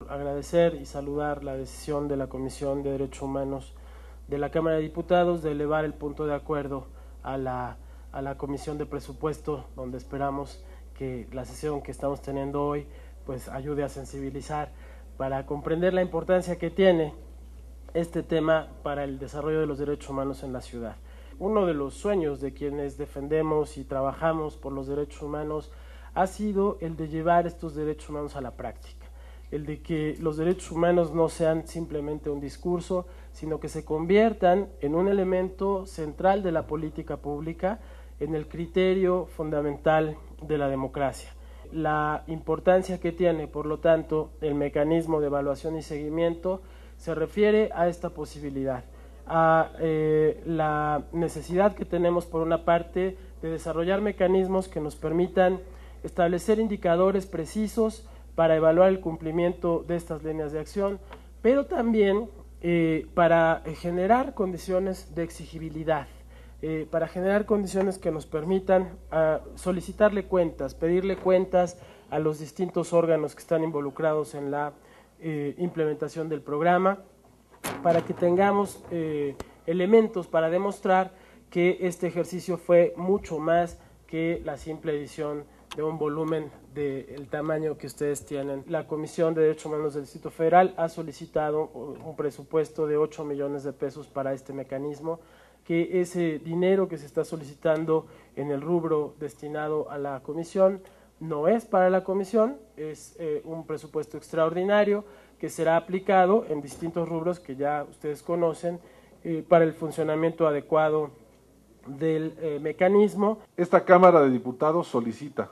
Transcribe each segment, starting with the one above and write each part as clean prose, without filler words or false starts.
agradecer y saludar la decisión de la Comisión de Derechos Humanos de la Cámara de Diputados de elevar el punto de acuerdo a la Comisión de Presupuesto, donde esperamos que la sesión que estamos teniendo hoy pues ayude a sensibilizar para comprender la importancia que tiene este tema para el desarrollo de los derechos humanos en la ciudad. Uno de los sueños de quienes defendemos y trabajamos por los derechos humanos ha sido el de llevar estos derechos humanos a la práctica, el de que los derechos humanos no sean simplemente un discurso, sino que se conviertan en un elemento central de la política pública, en el criterio fundamental de la democracia. La importancia que tiene, por lo tanto, el mecanismo de evaluación y seguimiento se refiere a esta posibilidad, a la necesidad que tenemos, por una parte, de desarrollar mecanismos que nos permitan establecer indicadores precisos para evaluar el cumplimiento de estas líneas de acción, pero también para generar condiciones de exigibilidad, para generar condiciones que nos permitan solicitarle cuentas, pedirle cuentas a los distintos órganos que están involucrados en la implementación del programa, para que tengamos elementos para demostrar que este ejercicio fue mucho más que la simple edición de un volumen del tamaño que ustedes tienen. La Comisión de Derechos Humanos del Distrito Federal ha solicitado un presupuesto de 8 millones de pesos para este mecanismo, que ese dinero que se está solicitando en el rubro destinado a la Comisión no es para la Comisión, es un presupuesto extraordinario que será aplicado en distintos rubros que ya ustedes conocen para el funcionamiento adecuado del mecanismo. Esta Cámara de Diputados solicita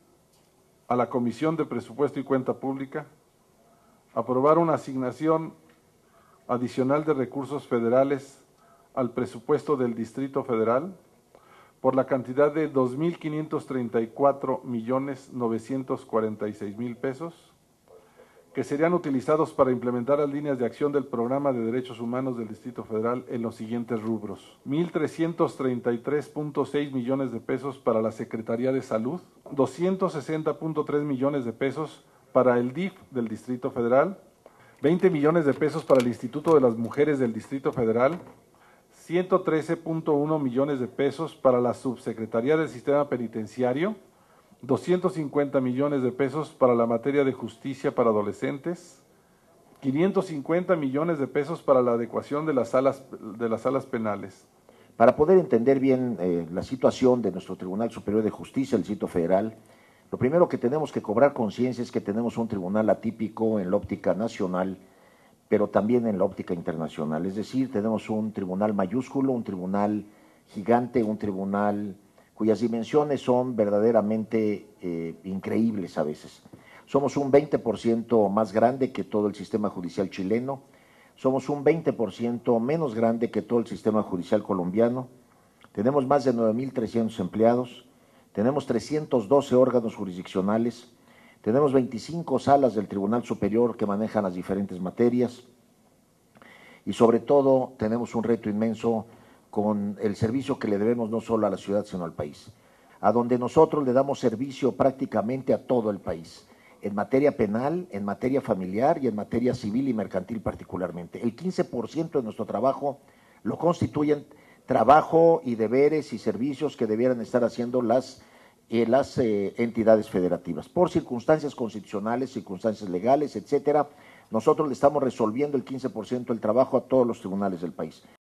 a la Comisión de Presupuesto y Cuenta Pública aprobar una asignación adicional de recursos federales al presupuesto del Distrito Federal por la cantidad de 2.534.946.000 pesos, que serían utilizados para implementar las líneas de acción del Programa de Derechos Humanos del Distrito Federal en los siguientes rubros: 1.333.6 millones de pesos para la Secretaría de Salud, 260.3 millones de pesos para el DIF del Distrito Federal, 20 millones de pesos para el Instituto de las Mujeres del Distrito Federal, 113.1 millones de pesos para la Subsecretaría del Sistema Penitenciario, 250 millones de pesos para la materia de justicia para adolescentes, 550 millones de pesos para la adecuación de las salas penales. Para poder entender bien la situación de nuestro Tribunal Superior de Justicia del Distrito Federal, lo primero que tenemos que cobrar conciencia es que tenemos un tribunal atípico en la óptica nacional, pero también en la óptica internacional. Es decir, tenemos un tribunal mayúsculo, un tribunal gigante, un tribunal cuyas dimensiones son verdaderamente increíbles a veces. Somos un 20% más grande que todo el sistema judicial chileno, somos un 20% menos grande que todo el sistema judicial colombiano, tenemos más de 9.300 empleados, tenemos 312 órganos jurisdiccionales, tenemos 25 salas del Tribunal Superior que manejan las diferentes materias y sobre todo tenemos un reto inmenso con el servicio que le debemos no solo a la ciudad sino al país, a donde nosotros le damos servicio prácticamente a todo el país, en materia penal, en materia familiar y en materia civil y mercantil particularmente. El 15% de nuestro trabajo lo constituyen trabajo y deberes y servicios que debieran estar haciendo las entidades federativas. Por circunstancias constitucionales, circunstancias legales, etcétera, nosotros le estamos resolviendo el 15% del trabajo a todos los tribunales del país.